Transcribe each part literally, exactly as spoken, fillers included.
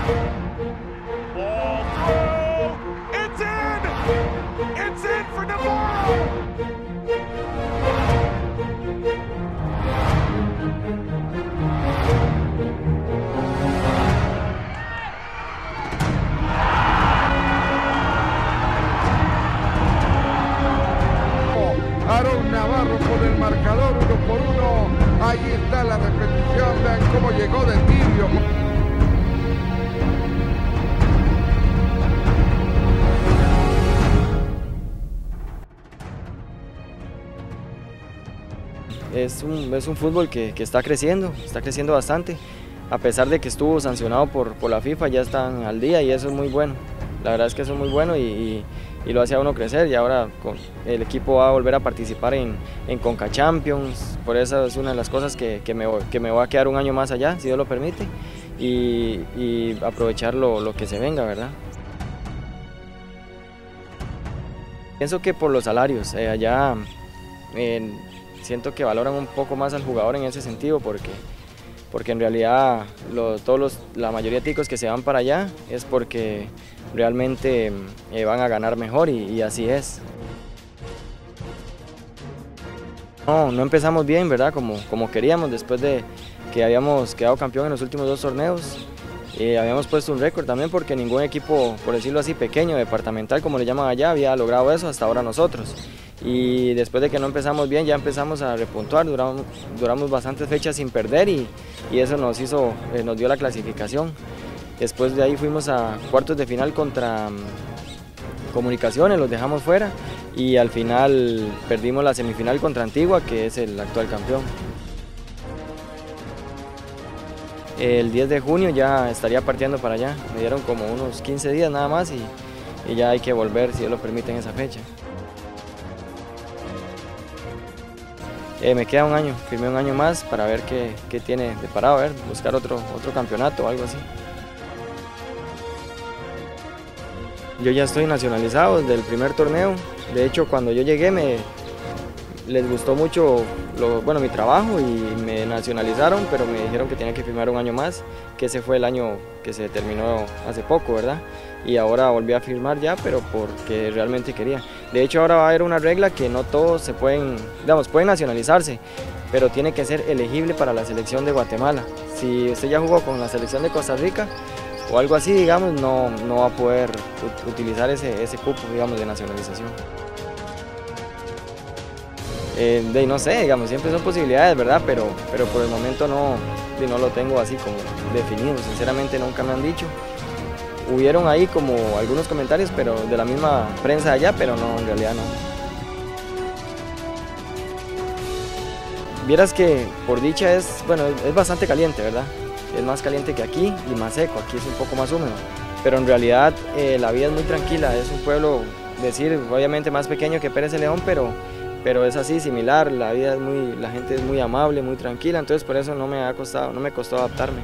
Ball through. It's in. It's in for Navarro. Aarón Navarro con el marcador uno por uno. Allí está la repetición. Vean cómo llegó de tibio. Es un, es un fútbol que, que está creciendo, está creciendo bastante. A pesar de que estuvo sancionado por, por la FIFA, ya están al día y eso es muy bueno. La verdad es que eso es muy bueno y, y, y lo hace a uno crecer, y ahora con, el equipo va a volver a participar en, en Conca Champions. Por eso es una de las cosas que, que, me, que me voy a quedar un año más allá, si Dios lo permite, y, y aprovechar lo, lo que se venga, ¿verdad? Pienso que por los salarios, eh, allá eh, siento que valoran un poco más al jugador en ese sentido, porque, porque en realidad lo, todos los, la mayoría de ticos que se van para allá es porque realmente eh, van a ganar mejor, y, y así es. No, no empezamos bien, ¿verdad? Como, como queríamos, después de que habíamos quedado campeón en los últimos dos torneos. Eh, habíamos puesto un récord también, porque ningún equipo, por decirlo así, pequeño, departamental, como le llaman allá, había logrado eso hasta ahora nosotros. Y después de que no empezamos bien, ya empezamos a repuntuar, duramos, duramos bastantes fechas sin perder, y, y eso nos, hizo, eh, nos dio la clasificación. Después de ahí fuimos a cuartos de final contra um, Comunicaciones, los dejamos fuera, y al final perdimos la semifinal contra Antigua, que es el actual campeón. El diez de junio ya estaría partiendo para allá, me dieron como unos quince días nada más, y, y ya hay que volver, si Dios lo permite, en esa fecha. Eh, me queda un año, firmé un año más para ver qué, qué tiene de parado, a ver, buscar otro, otro campeonato o algo así. Yo ya estoy nacionalizado desde el primer torneo. De hecho, cuando yo llegué me, les gustó mucho lo, bueno, mi trabajo, y me nacionalizaron, pero me dijeron que tenía que firmar un año más, que ese fue el año que se terminó hace poco, ¿verdad? Y ahora volví a firmar ya, pero porque realmente quería. De hecho, ahora va a haber una regla que no todos se pueden, digamos, pueden nacionalizarse, pero tiene que ser elegible para la selección de Guatemala. Si usted ya jugó con la selección de Costa Rica o algo así, digamos, no, no va a poder utilizar ese, ese cupo, digamos, de nacionalización. Eh, de, no sé, digamos, siempre son posibilidades, ¿verdad? Pero, pero por el momento no, no lo tengo así como definido, sinceramente nunca me han dicho. Hubieron ahí como algunos comentarios, pero de la misma prensa allá, pero no, en realidad no. Vieras que por dicha es, bueno, es bastante caliente, ¿verdad? Es más caliente que aquí y más seco, aquí es un poco más húmedo. Pero en realidad eh, la vida es muy tranquila, es un pueblo, decir, obviamente más pequeño que Pérez Celedón, pero, pero es así, similar, la vida es muy, la gente es muy amable, muy tranquila, entonces por eso no me ha costado, no me costó adaptarme.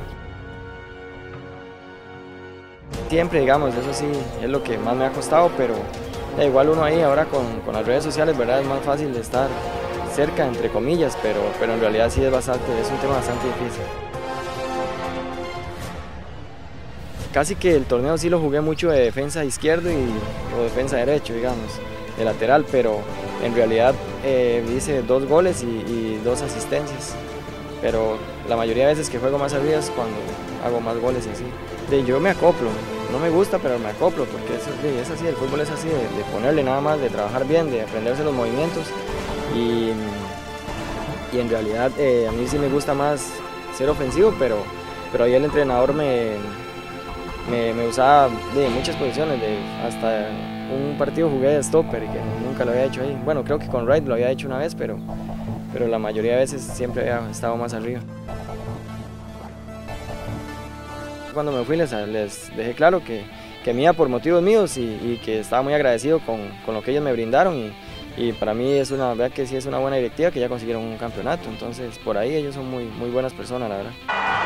Siempre, digamos, eso sí es lo que más me ha costado, pero eh, igual uno ahí ahora con, con las redes sociales, ¿verdad? Es más fácil estar cerca, entre comillas, pero, pero en realidad sí es bastante, es un tema bastante difícil. Casi que el torneo sí lo jugué mucho de defensa izquierdo y, o defensa derecho, digamos, de lateral, pero en realidad eh, hice dos goles y, y dos asistencias, pero la mayoría de veces que juego más arriba es cuando hago más goles y así. De, yo me acoplo, no me gusta, pero me acoplo, porque es, de, es así, el fútbol es así, de, de ponerle nada más, de trabajar bien, de aprenderse los movimientos, y, y en realidad eh, a mí sí me gusta más ser ofensivo, pero, pero ahí el entrenador me, me, me usaba de muchas posiciones, de, hasta un partido jugué de stopper y que nunca lo había hecho ahí. Bueno, creo que con Wright lo había hecho una vez, pero, pero la mayoría de veces siempre había estado más arriba. Cuando me fui les, les dejé claro que, que me iba por motivos míos y, y que estaba muy agradecido con, con lo que ellos me brindaron, y, y para mí es una verdad que sí es una buena directiva, que ya consiguieron un campeonato, entonces por ahí ellos son muy, muy buenas personas, la verdad.